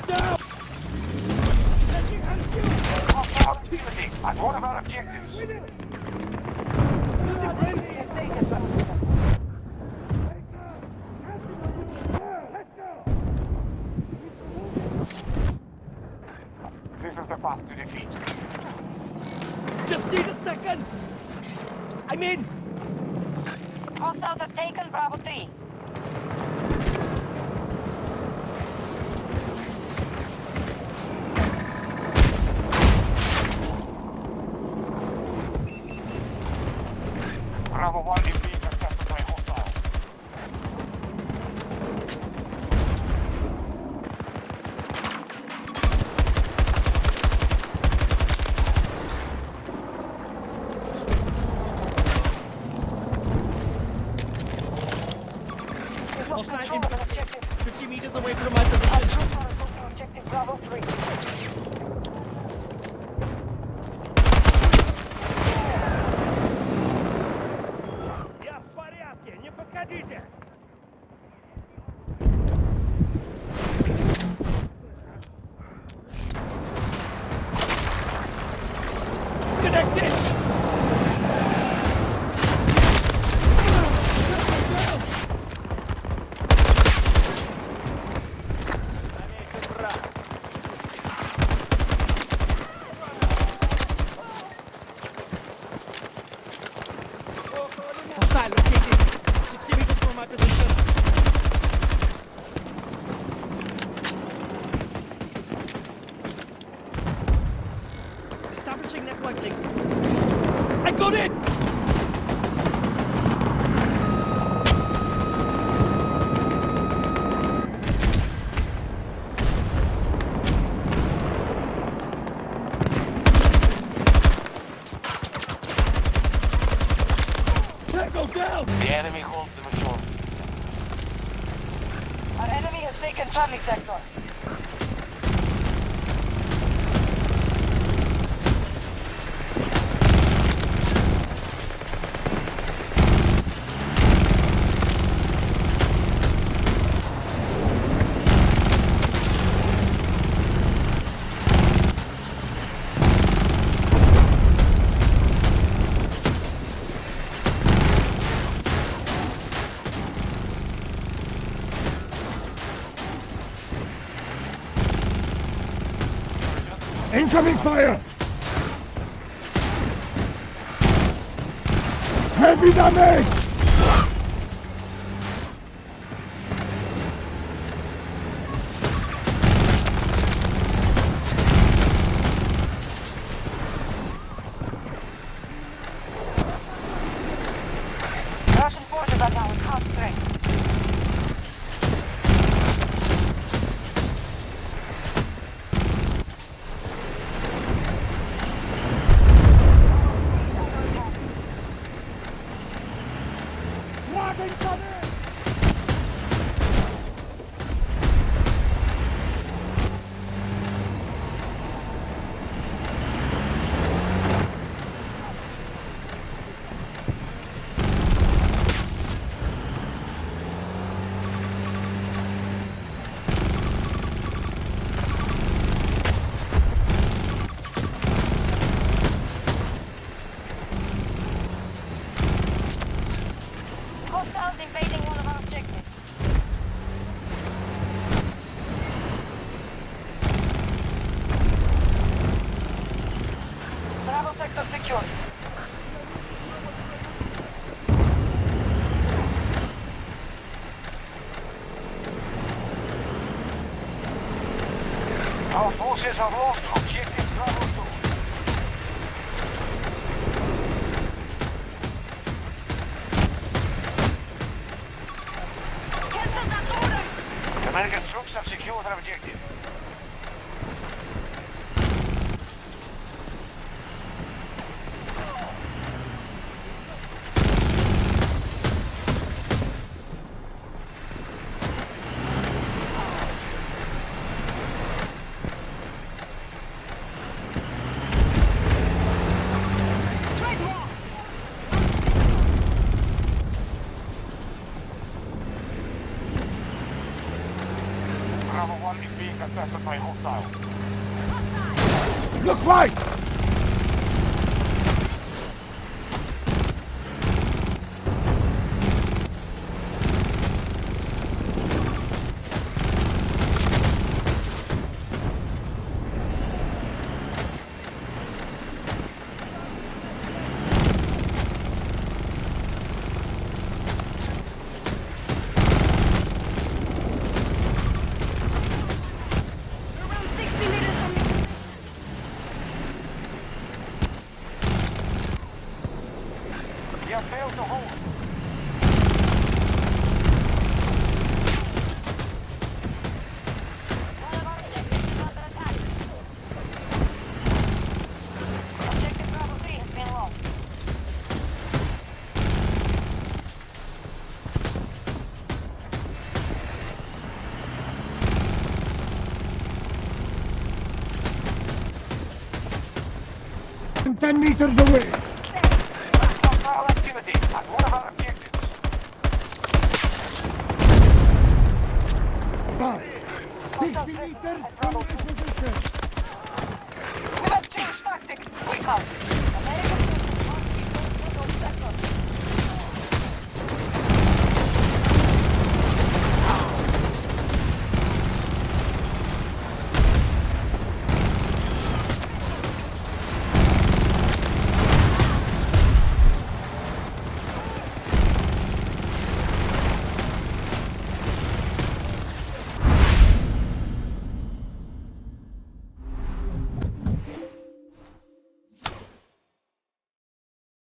down! Hostile activity at one of our objectives. This is the path to defeat. Just need a second! I'm in! Hostiles have taken Bravo 3. Bravo 1 is being contested by hostiles. Hostile infantry 50 meters away from my position. Objective Bravo 3. Я в порядке, не подходите! Connected! Hostile located 60 meters from my position. Establishing network link. I got it! Tango down! The enemy holds the majority. Our enemy has taken Charlie sector. Incoming fire! Heavy damage! Russian forces are now at half strength. Hostiles invading one of our objectives. Bravo sector secured. Our forces have lost objective Bravo 2. American troops have secured our objective. Bravo 1 is being contested by hostiles. Look right! You have failed to hold. Objective Bravo 3 has been lost. I'm 10 meters away. Hostile activity at one of our objectives. 60 meters from my position. We must change tactics. Quick out.